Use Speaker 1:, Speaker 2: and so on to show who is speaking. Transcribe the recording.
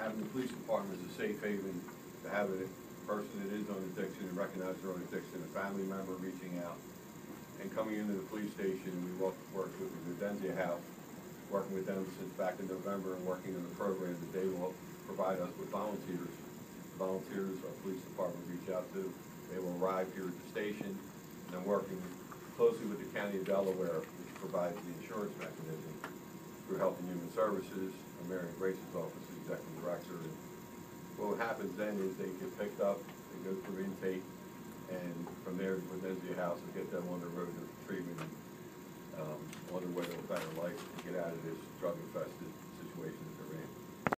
Speaker 1: having the police department as a safe haven, to have a person that is on addiction and recognize their own addiction, a family member reaching out and coming into the police station. We worked with the Gudenzia House, working with them since back in November and working in the program that they will provide us with volunteers. Volunteers our police department reach out to. They will arrive here at the station, and I'm working closely with the County of Delaware, which provides the insurance mechanism through Health and Human Services, and Marion Grace's office, executive director. And what happens then is they get picked up, they go through intake, and from there, Gudenzia House will get them on the road to treatment, on their way to a better life, to get out of this drug-infested situation